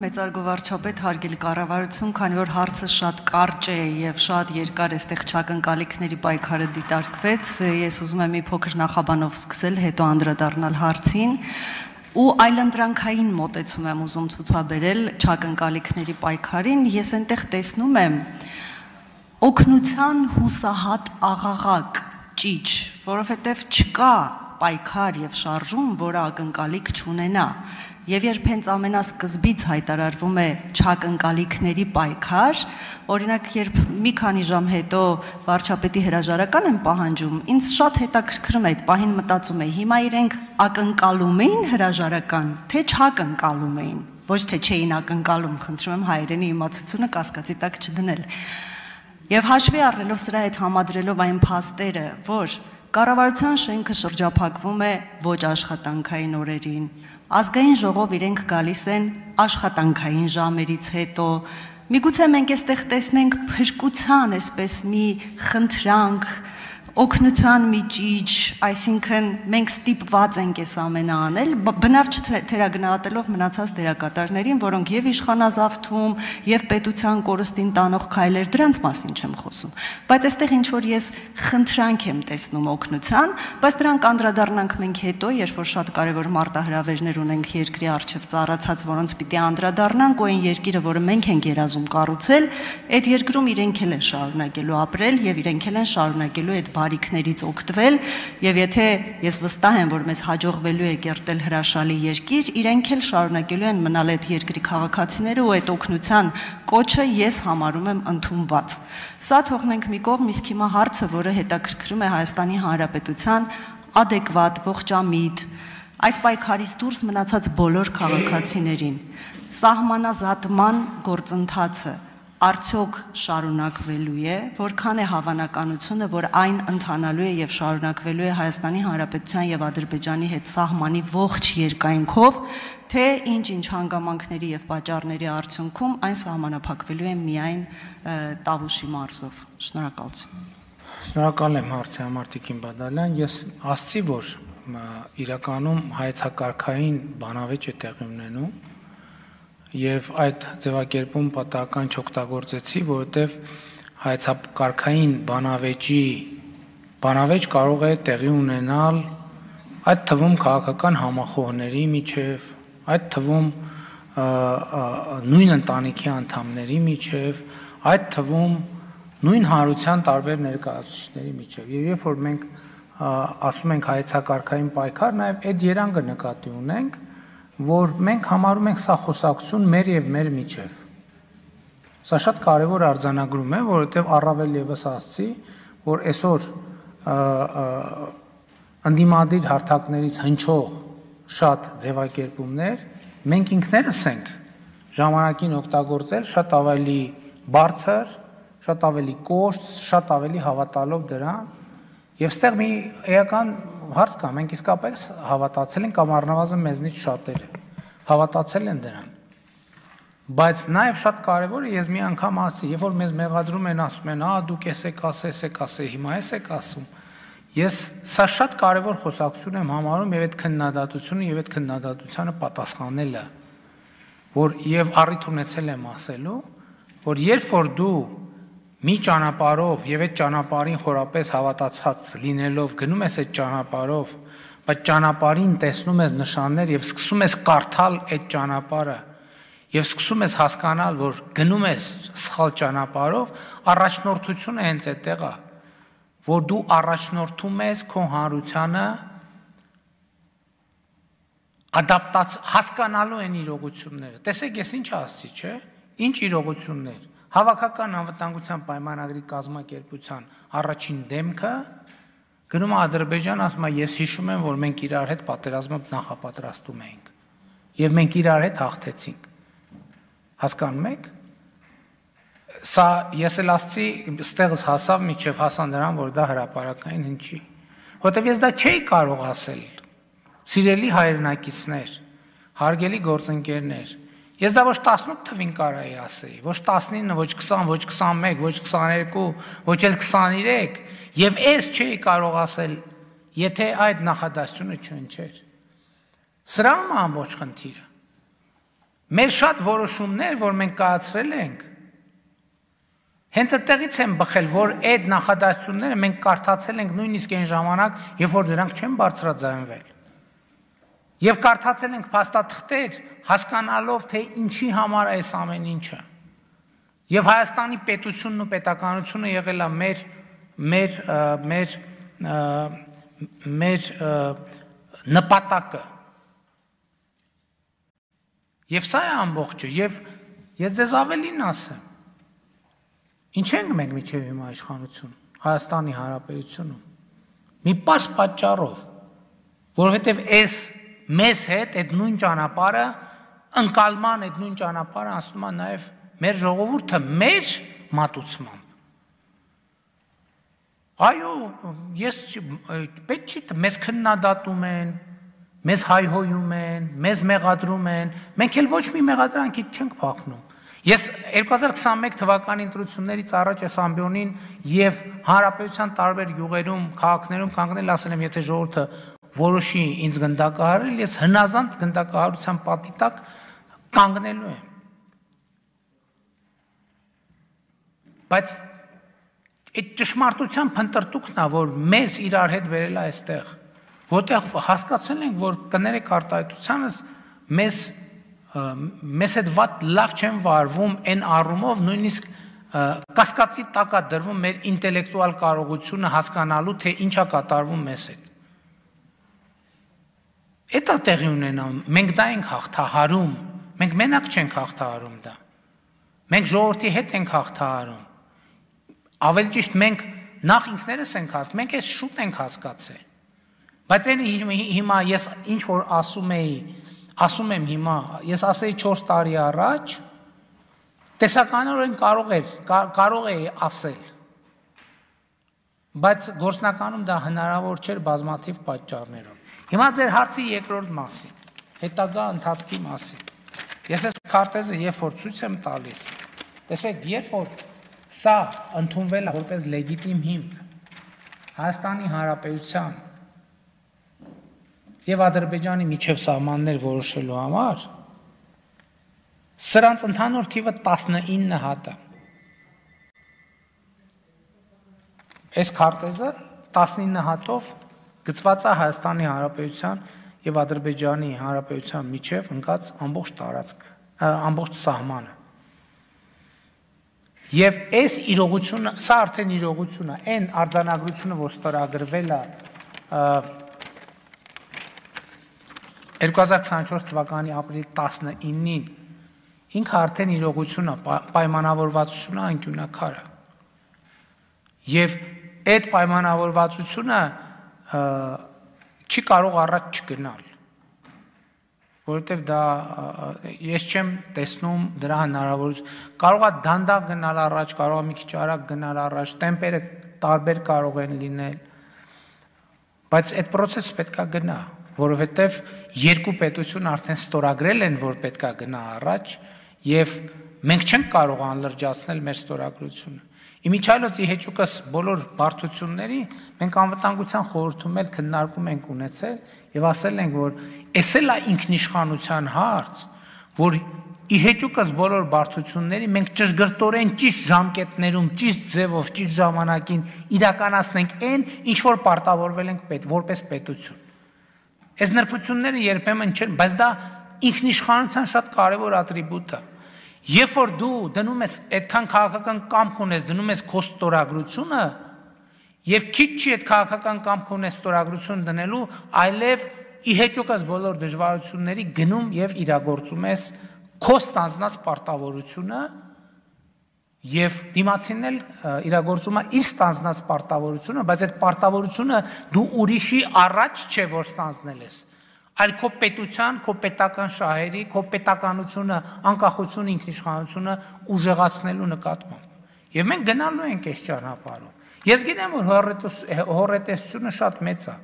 Մեծարգո վարչապետ, հարգելի կառավարություն, քանի որ հարցը շատ կարճ է եւ շատ երկար էստեղ չակնկալիքների պայքարը դիտարկվեց, ես ուզում եմ մի փոքր նախաբանով սկսել, հետո անդրադառնալ հարցին ու այլընտրանքային մոտեցում եմ ուզում ցուցաբերել չակնկալիքների պայքարին, ես այնտեղ տեսնում եմ օգնության հուսահատ աղաղակ, ճիչ, որովհետեւ չկա պայքար եւ շարժում, որը ակնկալիք չունենա։ Եվ երբ հենց ամենասկզբից հայտարարվում է չակնկալիքների պայքար, օրինակ երբ մի քանի ժամ հետո վարչապետի հրաժարական են պահանջում, ինձ շատ հետաքրքրում է այդ պահին մտածում եմ, հիմա իրենք ակնկալում էին հրաժարական, թե չակնկալում էին, ոչ թե չէին ակնկալում, խնդրում եմ հայերենի իմացությունը կասկածի տակ չդնել։ Եվ հաշվի առնելով սրա հետ համադրելով այն փաստերը, որ կառավարության շենքը շրջափակվում է ոչ աշխատանքային օրերին, ազգային ժողով իրենք գալիս են աշխատանքային ժամերից հետո, միգուցե մենք այստեղ տեսնենք փրկության այսպես մի խնդրանք, օգնության մի ճիչ, այսինքն մենք ստիպված ենք այս ամենը անել, բնավ չթերագնահատելով մնացած դերակատարներին, որոնք եւ իշխանազավթում, եւ պետության կորստին տանող քայլեր, դրանց մասին չեմ խոսում, բայց այստեղ ինչ որ ես խնդրանք եմ տեսնում օգնության, բայց դրանք անդրադառնանք մենք հետո, երբ որ շատ կարեւոր մարտահրավերներ ունենք երկրի առջև ծառացած, որոնց պիտի անդրադառնանք, ու այն երկիրը, որը մենք ենք երազում կառուցել, այդ երկրում իրենք էլ են շարունակելու ապրել եւ իրենք էլ են շարունակելու այդ բարիքներից օգտվել եւ եթե ես վստահ եմ որ մեզ հաջողվելու է կերտել հրաշալի երկիր, իրենք էլ շարունակելու են մնալ այդ երկրի քաղաքացիները ու այդ օգնության կոչը ես համարում եմ ընդունված։ Սա թողնենք մի կողմ, իսկ հիմա հարցը, որը հետաքրքրում է Հայաստանի Հանրապետության adekvat, ողջամիտ, այս պայքարից դուրս մնացած բոլոր քաղաքացիներին, սահմանազատման գործընթացը արդյոք շարունակվելու է, որքան է հավանականությունը, որ այն ընթանալու է եւ շարունակվելու է Հայաստանի Հանրապետության եւ Ադրբեջանի հետ սահմանի ողջ երկայնքով, թե ինչ հանգամանքների եւ պատճառների արդյունքում այն սահմանափակվելու է միայն Տավուշի մարզով։ Շնորհակալություն։ Շնորհակալ եմ հարցի համար Տիկին Բադալյան, ես ասացի, որ իրականում հայեցակարգային բանավեճ է տեղի ունենում Եվ այդ ձևակերպում պատահական չօգտագործեցի, որովհետև հայեցակարգային բանավեճ կարող է տեղի ունենալ այդ թվում քաղաքական համախոհների միջև, այդ թվում նույն ընտանիքի անդամների միջև, այդ թվում նույն հանրության տարբեր ներկայացուցիչների միջև։ Եվ երբ որ մենք ասում ենք հայեցակարգային պայքար, նաև այդ երանգը նկատի ունենք, որ մենք համարում ենք սա խոսակցություն մեր եւ մեր միջև։ Սա շատ կարևոր արձանագրում է, որովհետեւ առավել եւս ասացի, որ այսօր անդիմադիր հարթակներից հնչող շատ ձևակերպումներ մենք ինքներս ենք ժամանակին օգտագործել շատ ավելի բարձր, շատ ավելի կոշտ, շատ ավելի հավատալով դրան, եւ ստեղ մի էական հարց կա, մենք իսկապես հավատացել ենք կամ առնվազն մեզնից շատերը հավատացել են դրան, բայց նաև շատ կարևոր է, ես մի անգամ ասի, երբ որ մեզ մեղադրում են, ասում են, դուք ես եք ասել, հիմա ես եք ասում, ես սա շատ կարևոր խոսակցություն եմ համարում եւ այդ քննադատությունը եւ այդ քննադատությանը պատասխանելը, որ եւ առիթ ունեցել եմ ասելու, որ երբ որ դու մի ճանապարհով եւ այդ ճանապարհին խորապես հավատացած լինելով գնում ես այդ ճանապարհով, բայց ճանապարհին տեսնում ես նշաններ եւ սկսում ես կարդալ այդ ճանապարհը եւ սկսում ես հասկանալ, որ գնում ես սխալ ճանապարհով, առաջնորդությունը հենց այդտեղ է, որ դու առաջնորդում ես քո հանրությանը հասկանալու են իրողությունները։ Տեսեք, ես ինչ ասացի, չէ՞, ինչ իրողություններ Հավաքական անվտանգության պայմանագրի կազմակերպության առաջին դեմքը գնում է Ադրբեջան, ասում է ես հիշում եմ, որ մենք իրար հետ պատերազմը նախապատրաստում էինք եւ մենք իրար հետ հաղթեցինք։ Հասկանում եք։ Սա ես էլ ասացի, ստեղս հասավ միջև հասան նրան, որ դա հրապարակային հնչի։ Որտեւ ես դա չէի կարող ասել։ Սիրելի հայրենակիցներ, հարգելի գործընկերներ, Ես դա ոչ 18 թվին կարայի ասեի, ոչ 19, ոչ 20, ոչ 21, ոչ 22, ոչ էլ 23, եւ ես չէի կարող ասել, եթե այդ նախադասությունը չհնչեր։ Սրանում է ամբողջ խնդիրը։ Մեր շատ որոշումներ, որ մենք կայացրել ենք, հենց այդտեղից են բխել, որ այդ նախադասությունները մենք կարդացել ենք նույնիսկ այն ժամանակ, երբ որ դրանք չեն բարձրաձայնվել։ Եվ կարդացել ենք փաստաթղթեր, հասկանալով, թե ինչի համար է այս ամեն ինչը։ Եվ Հայաստանի պետությունն ու պետականությունը եղել է մեր նպատակը։ Եվ սա է ամբողջը, եւ ես ձեզ ավելին ասեմ։ Ինչ ենք մենք միջև հիմա իշխանություն, Հայաստանի Հանրապետությունում։ Մի պարզ պատճառով, որովհետև այս մեզ հետ այդ նույն ճանապարհը, ընկալման այդ նույն ճանապարհը ասում է նաև մեր ժողովուրդը մեր մատուցմամբ։ Այո, ես պետք չի, մեզ քննադատում են, մեզ հայհոյում են, մեզ մեղադրում են, մենք էլ ոչ մի մեղադրանքից չենք փախնում։ Ես 2021 թվականի ընտրություններից առաջ այս ամբիոնին եւ հանրապետության տարբեր գյուղերում, քաղաքներում կանգնել ասել եմ, եթե ժողովուրդը որոշի ինձ գնդակահարել, ես հնազանդ գնդակահարության պատի տակ կանգնելու եմ։ Բայց այդ ճշմարտության փնտրտուքն է, որ մեզ իրար հետ վերել է այստեղ, որտեղ հասկացել ենք, որ կներեք արտահայտությանս մեզ հետ վատ լավ չեն վարվում այն առումով, նույնիսկ կասկածի տակ է դրվում մեր ինտելեկտուալ կարողությունը հասկանալու, թե ինչ է կատարվում մեզ հետ։ Էդ է տեղի ունենալու, մենք դա ենք հաղթահարում, մենք մենակ չենք հաղթահարում դա, մենք ժողովրդի հետ ենք հաղթահարում, ավելի ճիշտ մենք նախ ինքներս ենք հասկացել, մենք այս շուտ ենք հասկացել, բայց հիմա ես ինչ որ ասում եմ հիմա, ես ասեի 4 տարի առաջ, տեսականորեն կարող էի ասել, բայց գործնականում դա հնարավոր չէր բազմաթիվ պատճառներով։ Հիմա ձեր հարցի երկրորդ մասին, հետագա ընթացքի մասին։ Ես այս քարտեզը երբ որ ցույց եմ տալիս, տեսեք, երբ որ սա ընդունվել է որպես լեգիտիմ հիմք Հայաստանի Հանրապետության եւ Ադրբեջանի միջև սահմաններ որոշելու համար, սրանց ընդհանուր թիվը 19 հատ է։ Այս քարտեզը 19 հատով գծված է Հայաստանի Հանրապետության եւ Ադրբեջանի Հանրապետության միջև ընկած ամբողջ տարածք, ամբողջ սահմանը։ Եվ այս իրողությունը, սա արդեն իրողություն է, այն արձանագրությունը, որ ստորագրվել է 2024 թվականի ապրիլի 19-ին, ինքը արդեն իրողություն է, պայմանավորվածությունը անկյունակար է։ Եվ այդ պայմանավորվածությունը չի կարող առաջ չգնալ, որովհետև դա ես չեմ տեսնում դրա հնարավորություն, կարող է դանդաղ գնալ առաջ, կարող է մի քիչ արագ գնալ առաջ, տեմպերը տարբեր կարող են լինել, բայց այդ process-ը պետք է գնա, որովհետև երկու պետություն արդեն ստորագրել են, որ պետք է գնա առաջ, եւ մենք չենք կարող անլրջացնել մեր ստորագրությունը։ Իմիջիայլոց իհեճուկս բոլոր բարդությունների մենք անվտանգության խորհրդում էլ քննարկում ենք ունեցել եւ ասել ենք, որ էս էլ է ինքնիշխանության հարց, որ իհեճուկս բոլոր բարդությունների մենք ճշգրտորեն ճիշտ ժամկետներում, ճիշտ ձևով, ճիշտ ժամանակին իրականացնենք այն, ինչ որ պարտավորվել ենք որպես պետություն։ Այս նրբությունները երբեմն չեն, բայց դա ինքնիշխանության շատ կարևոր ատրիբուտ է։ Երբ որ դու դնում ես այդքան քաղաքական կամք ունես, դնում ես քո ստորագրությունը, եւ քիչ չի այդ քաղաքական կամք ունես ստորագրություն դնելու, այլև իհեճուկս բոլոր դժվարությունների գնում եւ իրագործում ես քո ստանձնած պարտավորությունը եւ դիմացինն էլ իրագործում է իր ստանձնած պարտավորությունը, բայց այդ պարտավորությունը դու ուրիշի առաջ չէ որ ստանձնել ես, այլ քո պետության, քո պետական շահերի, քո պետականությունը, անկախությունը, ինքնիշխանությունը ուժեղացնելու նկատմամբ։ Եվ մենք գնալու ենք այս ճանապարհով։ Ես գիտեմ, որ հոռետեսությունը շատ մեծ է,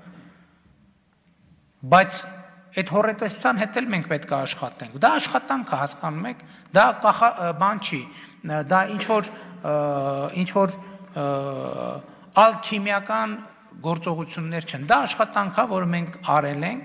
բայց այդ հոռետեսության հետ էլ մենք պետք է աշխատենք։ Դա աշխատանք է, հասկանում եք, դա բան չի, դա ինչ որ ալքիմիական գործողություններ չեն, դա աշխատանք է, որ մենք արել ենք,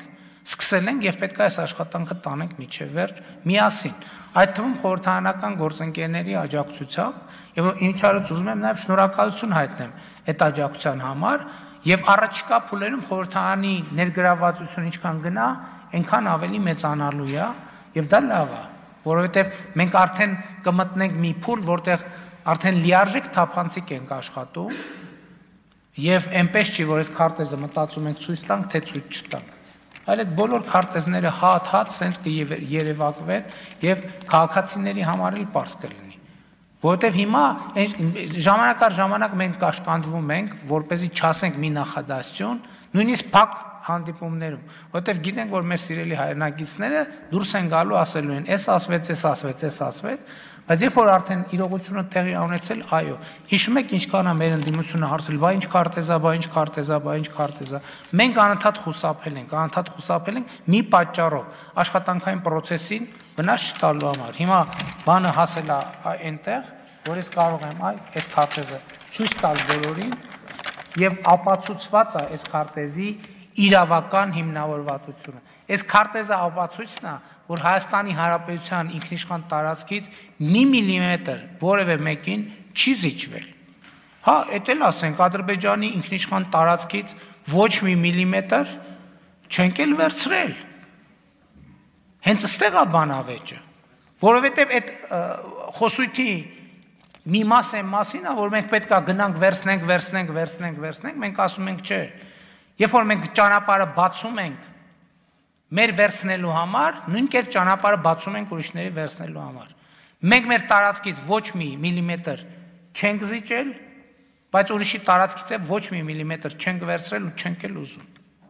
Սկսել ենք եւ պետք է այս աշխատանքը տանենք միջև վերջ միասին։ Այդ թվում խորհրդարանական գործընկերների աջակցությամբ եւ ինչարից ուզում եմ նաեւ շնորհակալություն հայտնեմ այդ աջակցության համար եւ առաջիկա փուլերում խորհրդարանի ներգրավվածությունը ինչքան գնա, այնքան ավելի մեծանալու է եւ դա լավ է, որովհետեւ մենք արդեն կմտնենք մի փուլ, որտեղ արդեն լիարժեք թափանցիկ ենք աշխատում եւ այնպես չի, որ այս քարտեզը մտածում ենք ցույց տանք, թե ցույց չտանք։ Այլ այդ բոլոր քարտեզները հատ սենց կերևակվեն եւ քաղաքացիների համար էլ պարզ կլինի։ Որովհետեւ հիմա ժամանակ առ ժամանակ մենք կաշկանդվում ենք, որպեսզի չասենք մի նախադասություն, նույնիսկ փակ հանդիպումներում, որովհետեւ գիտենք, որ մեր սիրելի հայրենակիցները դուրս են գալու ասելու են, էս ասվեց, բայց երբ որ արդեն իրողությունը տեղի ունեցել, այո, հիշում եք ինչքան է մեր ընդդիմությունը հարցել, բա ինչ քարտեզա, մենք անընդհատ խուսափել ենք մի պատճառով, աշխատանքային process-ին վնաս չտալու համար։ Հիմա բանը հասել է այնտեղ, որ ես կարող եմ այս քարտեզը ցույց տալ բոլորին եւ ապացուցված է այս քարտեզի իրավական հիմնավորվածությունը։ Այս քարտեզը ապացույցն է, որ Հայաստանի Հանրապետության ինքնիշխան տարածքից մի միլիմետր որևէ մեկին չի զիջվել։ Հա, էդ էլ ասենք, Ադրբեջանի ինքնիշխան տարածքից ոչ մի միլիմետր չենք էլ վերցրել։ Հենց այստեղ է բանավեճը, որովհետև այդ խոսույթի մի մասին է, որ մենք պետք է գնանք վերցնենք, մենք ասում ենք չէ։ Երբ որ մենք ճանապարհը բացում ենք մեր վերցնելու համար, նույն կերպ ճանապարհը բացում ենք ուրիշների վերցնելու համար։ Մենք մեր տարածքից ոչ մի միլիմետր չենք զիջել, բայց ուրիշի տարածքից է ոչ մի միլիմետր չենք վերցրել ու չենք էլ ուզում։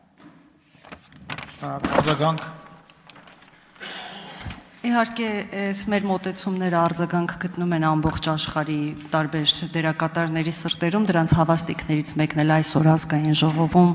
Շնորհակալ։ Իհարկե, այս մեր մոտեցումները արձագանք գտնում են ամբողջ աշխարհի տարբեր դերակատարների սրտերում, դրանց հավաստիքներից մեկն էլ այսօր ազգային ժողովում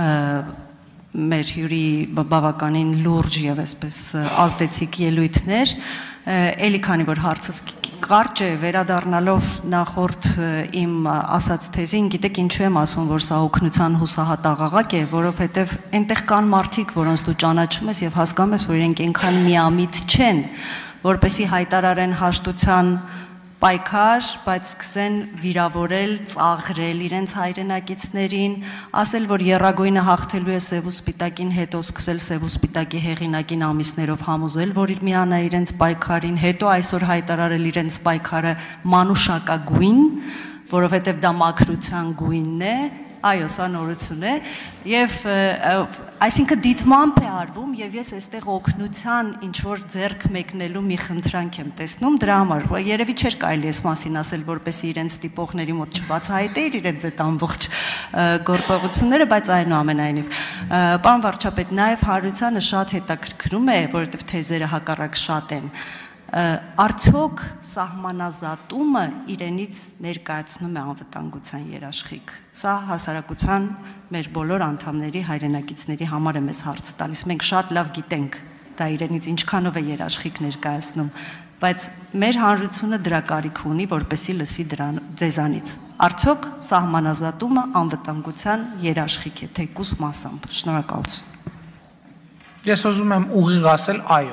մեր հյուրի բավականին լուրջ եւ այսպես ազդեցիկ ելույթներ, էլի քանի որ հարցս կարճ է, վերադառնալով նախորդ իմ ասած թեզին, գիտեք ինչու եմ ասում, որ սա օգնության հուսահատ աղաղակ է, որովհետև այնտեղ կան մարդիկ, որոնց դու ճանաչում ես եւ հասկանում ես, որ իրենք այնքան միամիտ չեն, որպեսզի հայտարարեն հաշտության պայքար, բայց սկսեն վիրավորել, ծաղրել իրենց հայրենակիցներին, ասել, որ եռագույնը հաղթելու է սև ու սպիտակին, հետո սկսել սև ու սպիտակի հեղինակին ամիսներով համոզել, որ միանա իրենց պայքարին, հետո այսօր հայտարարել իրենց պայքարը մանուշակագույն, որովհետև դա մաքրության գույնն է, այո, սա նորություն է, եւ այսինքն դիտմամբ է արվում եւ ես այստեղ օգնության ինչ որ ձեռք մեկնելու մի խնդրանք եմ տեսնում դրա համար, երևի չէր կարելի այս մասին ասել, որպեսզի իրենց տիպողների մոտ չբացահայտեիր իրենց այդ ամբողջ գործողությունները, բայց այնուամենայնիվ, պարոն վարչապետ, նաեւ հարությանը շատ հետաքրքրում է, որովհետեւ թեզերը հակառակ շատ են, արդյոք սահմանազատումը իրենից ներկայացնում է անվտանգության երաշխիք։ Սա հասարակության մեր բոլոր անդամների հայրենակիցների համար է մեզ հարց տալիս։ Մենք շատ լավ գիտենք դա իրենից ինչքանով է երաշխիք ներկայացնում, բայց մեր հանրությունը դրա կարիք ունի, որպեսզի լսի ձեզանից։ Արդյոք սահմանազատումը անվտանգության երաշխիք է, թեկուզ մասամբ։ Շնորհակալություն։ Ես ուզում եմ ուղիղ ասել այո։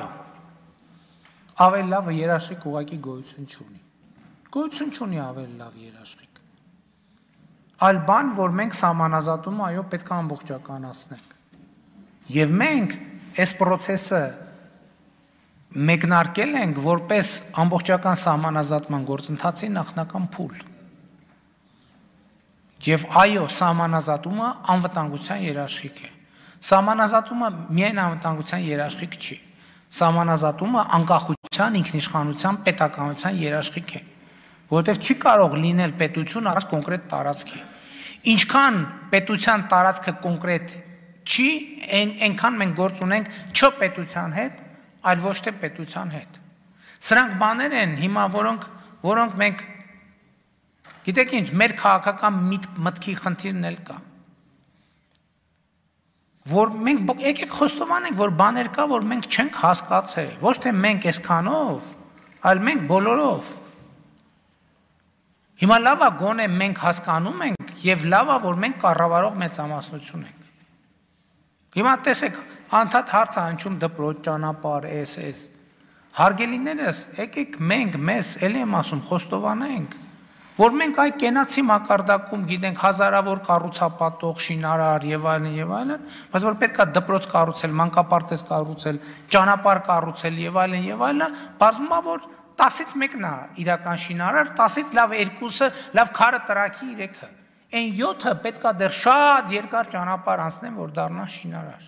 Ավելի լավ երաշխիք ուղղակի գոյություն չունի։ Գոյություն չունի ավելի լավ երաշխիք։ Այլ բան, որ մենք սահմանազատումը այո պետք է ամբողջականացնենք։ Եվ մենք այս process-ը մեկնարկել ենք որպես ամբողջական սահմանազատման գործընթացի նախնական փուլ։ Եվ այո, սահմանազատումը անվտանգության երաշխիք է։ Սահմանազատումը միայն անվտանգության երաշխիք չի։ Սահմանազատումը անկախության, ինքնիշխանության, պետականության երաշխիք է, որովհետև չի կարող լինել պետություն առանց կոնկրետ տարածքի։ Ինչքան պետության տարածքը կոնկրետ չի, այնքան մենք գործ ունենք չպետության հետ, այլ ոչ թե պետության հետ։ Սրանք բաներ են հիմա, որոնք մենք, գիտեք ինչ, մեր քաղաքական մտքի խնդիրն էլ կա։ Որ մենք եկեք խոստովանենք, որ բաներ կա, որ մենք չենք հասկացել, ոչ թե մենք այսքանով, այլ մենք բոլորով։ Հիմա լավ է գոնե մենք հասկանում ենք եւ լավ է, որ մենք կառավարող մեծամասնություն ենք։ Հիմա տեսեք, անդադ հարց է հնչում դպրոց ճանապարհ էս։ Հարգելիներս, եկեք մենք մեզ էլի եմ ասում խոստովանենք, որ մենք այ կենացի մակարդակում գիտենք հազարավոր կառուցապատող, շինարար եւ այլն, բայց որ պետքա դպրոց կառուցել, մանկապարտեզ կառուցել, ճանապարհ կառուցել եւ այլն, բարձվում է որ 10-ից 1-ն է իրական շինարար, 10-ից լավ 2-ը, լավ քարը տրակի 3-ը։ Այն 7-ը պետքա դեռ շատ երկար ճանապարհ անցնեն, որ դառնան շինարար։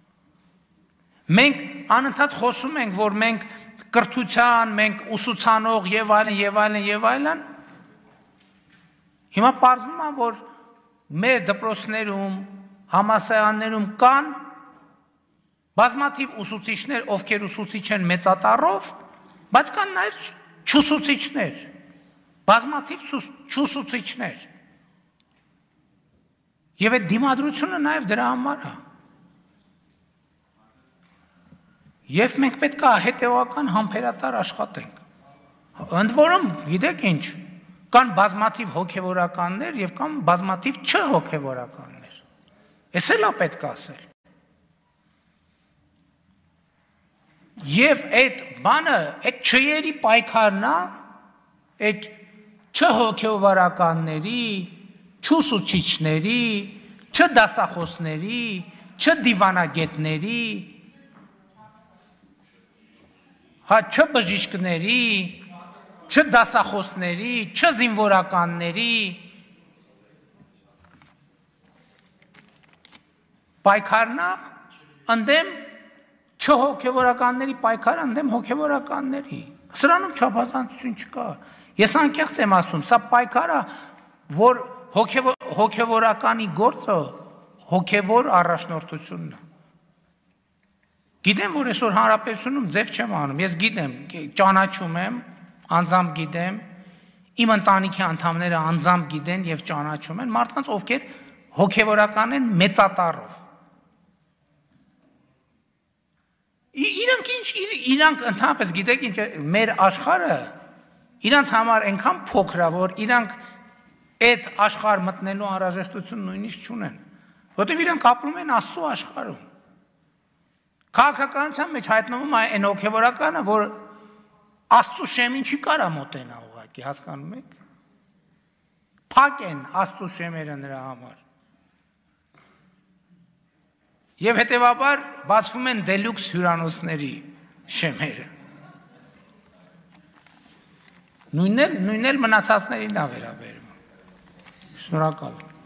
Մենք անընդհատ խոսում ենք, որ մենք կրթության, մենք ուսուցանող եւ այլն, հիմա պարզվում է, որ մեր դպրոցներում, համալսարաններում կան բազմաթիվ ուսուցիչներ, ովքեր ուսուցիչ են մեծատառով, բայց կան նաև չուսուցիչներ, բազմաթիվ չուսուցիչներ։ Եվ այդ դիմադրությունը նաև դրա համար է։ Եվ մենք պետք է հետևական համբերատար աշխատենք։ Ընդ որում, գիտեք ինչ, կան բազմաթիվ հոգևորականներ եւ կան բազմաթիվ չհոգևորականներ։ Էս էլ է պետք է ասել։ Եվ այդ բանը, այդ չերի պայքարն է, այդ չհոգևորականների, չուսուցիչների, չդասախոսների, չդիվանագետների, չբժիշկների, չդասախոսների, չզինվորականների պայքարն է ընդդեմ չհոգևորականների պայքարը ընդդեմ հոգևորականների։ Սրանում չափազանցություն չկա։ Ես անկեղծ եմ ասում, սա պայքարը, որ հոգևորականի գործը հոգևոր առաջնորդությունն է։ Գիտեմ, որ այսօր հանրապետությունում ձև չեմ անում, ես գիտեմ, ճանաչում եմ, անձամբ գիտեմ, իմ ընտանիքի անդամները անձամբ գիտեն եւ ճանաչում են մարդկանց, ովքեր հոգևորական են մեծատառով։ Իրանք ընդհանրապես գիտեք ինչ մեր աշխարհը իրանց համար այնքան փոքր է, որ իրանք այդ աշխարհ մտնելու անհրաժեշտություն նույնիսկ չունեն, որտեղ իրանք ապրում են Աստծո աշխարհում։ Քաղաքականության մեջ հայտնվում է այն հոգևորականը, որ Աստծո շեմին չի կարա մոտենա ուղղակի, հասկանում եք։ Փակ են Աստծո շեմերը նրա համար։ Եվ հետևաբար բացվում են դելյուքս հյուրանոցների շեմերը։ Նույնն էլ մնացածներին է վերաբերում։ Շնորհակալ եմ։